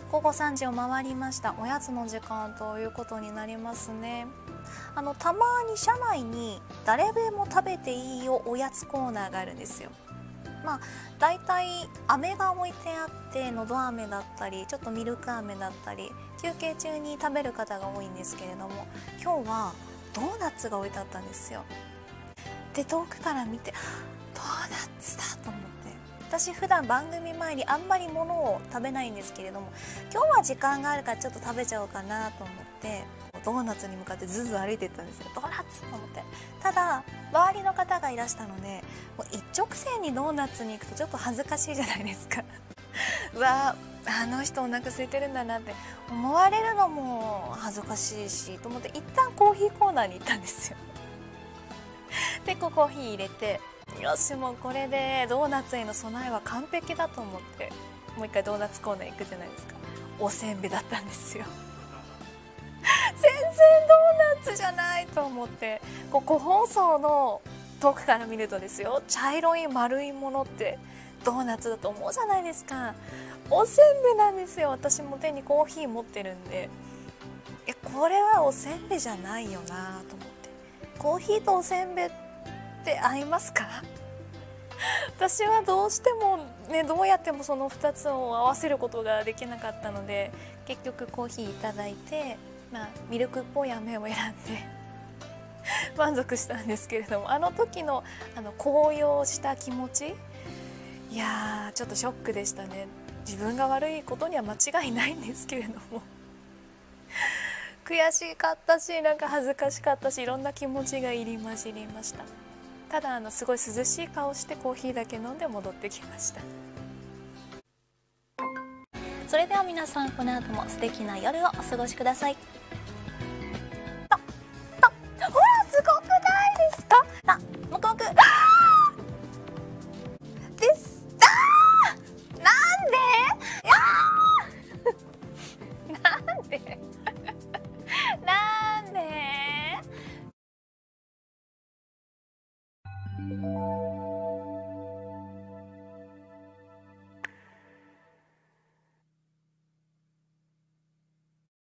午後3時を回りました。おやつの時間ということになりますね。たまに車内に誰でも食べていいよおやつコーナーがあるんですよ。だいたい飴が置いてあって、のど飴だったりちょっとミルク飴だったり休憩中に食べる方が多いんですけれども、今日はドーナツが置いてあったんですよ。で、遠くから見てドーナツだと思って、私普段番組前にあんまり物を食べないんですけれども、今日は時間があるからちょっと食べちゃおうかなと思ってドーナツに向かってずず歩いていったんですよ。ドーナツと思って。ただ周りの方がいらしたので、もう一直線にドーナツに行くとちょっと恥ずかしいじゃないですかうわあの人お腹空いてるんだなって思われるのも恥ずかしいしと思って、一旦コーヒーコーナーに行ったんですよでコーヒー入れて、よしもうこれでドーナツへの備えは完璧だと思って、もう一回ドーナツコーナー行くじゃないですか。おせんべいだったんですよ全然ドーナツじゃないと思って、個包装の遠くから見るとですよ、茶色い丸いものってドーナツだと思うじゃないですか。おせんべいなんですよ。私も手にコーヒー持ってるんで、これはおせんべいじゃないよなと思って、コーヒーとおせんべいって合いますか私はどうしてもね、どうやってもその2つを合わせることができなかったので、結局コーヒーいただいて、ミルクっぽい飴を選んで満足したんですけれども、あの時の高揚した気持ち、いやーちょっとショックでしたね。自分が悪いことには間違いないんですけれども悔しかったし、なんか恥ずかしかったし、いろんな気持ちが入り混じりました。ただすごい涼しい顔してコーヒーだけ飲んで戻ってきました。それでは皆さん、この後も素敵な夜をお過ごしください。ほらすごくないですか。もくもくですなんでなんで